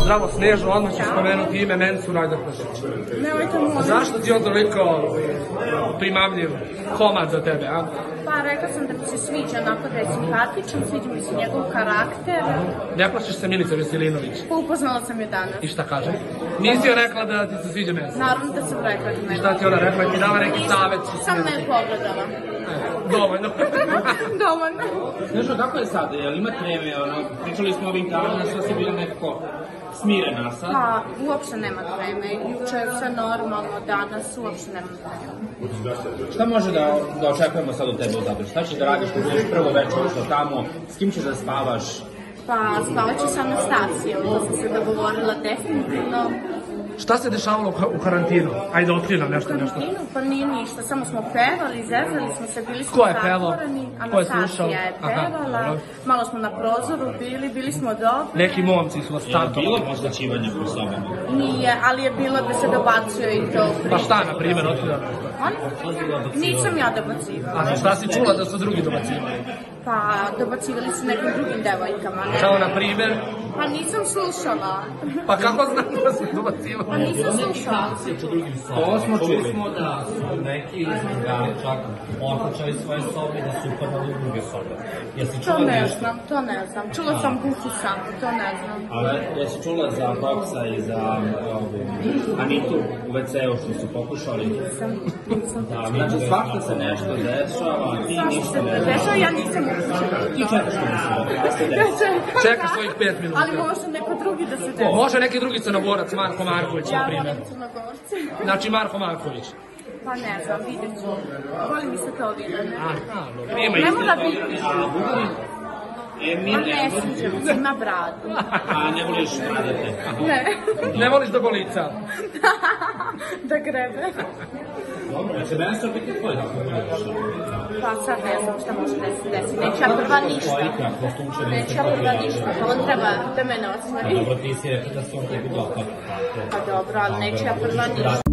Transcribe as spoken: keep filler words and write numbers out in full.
Zdravo Snežo, odmah ću spomenuti ime Mencu Rajdakošić. Nemojte molim. Zašto ti je on toliko primamljiv komad za tebe, a? Pa rekla sam da mi se sviđa onako da je simpatičan, sviđa mi se njegov karakter. Ne plašiš se Milice Veselinović? Pa upoznala sam je danas. I šta kaže? Nisi joj rekla da ti se sviđa Mencu? Naravno da sam rekla da me. Šta ti ona rekla? Ti dala neki savjet? Sam me pogledala. Dovoljno. Dovoljno. Snežo, kako je sad? Jel ima treme? Pričali smo ovim dana, što si bila nekako smirena sad? Pa, uopšte nema treme. Juče je sve normalno, danas uopšte nema treme. Šta može da, da očekujemo sad od tebe u Zadru? Šta ćeš da radiš kad budeš prvo večer ušla tamo? S kim ćeš da spavaš? Pa, spavat ću sa Anastasijom, to sam se dogovorila definitivno. Šta se dešavalo u karantinu? Ajde, otkri nam nešto, nešto. U karantinu? Pa nije ništa, samo smo pevali, zezali smo se, bili smo Ko je pevao? zatvoreni. Ko je slušao? Anastasija je Aha, pevala, dobro. malo smo na prozoru bili, bili smo dobri. Neki momci su vas Je li startovali. bilo posvećivanja po sobama? Nije, ali je bilo da se dobacuje i to. Pa šta, na primjer, otkriva? On? Nisam ja dobacivala. A šta si čula da su drugi dobacivali? Pa, dobacivali su nekim drugim devojkama. Ne? Kao na primjer? Pa nisam slušala. Pa kako znam da su dobacivali? Pa nisam slušala. To smo čuli. smo da su neki izbjegari čak otlačali svoje sobe da su upadali u druge sobe. Jesi To čula ne nešto? znam, to ne znam. Čula sam buku samo, to ne znam. Ali jesi čula za Koksa i za ovu Anitu u ve ce-u što su pokušali? Nisam, nisam. Da, znači svašta se nešto dešava, a ti ništa ne znaš. Dešava, ja nisam uključila. Ti čekaš da se da se desi. Čeka svojih pet minuta. Ali može neko drugi da se desi. Može neki drugi crnogorac, Marko Marković, na Ja primjer. volim Crnogorce. Znači Marko Marković. Pa ne znam, vidjet ću. Volim mi se to vidjeti. Aha, dobro. Ima Ne isto. mora biti. A Bugarin? E, mi A ne, ne sviđa mi se, ima bradu. a ne voliš radete. Ne. Ne voliš da boli lica? Da grebe. Dobro, će meni što biti tvoj tako Pa sad ne znam šta može da se desi. Neću ja prva ništa. Neću ja prva ništa. Pa on treba da mene osvari. Dobro, ti si rekla da su on tebi dopad. Pa dobro, ali neću ja prva ništa.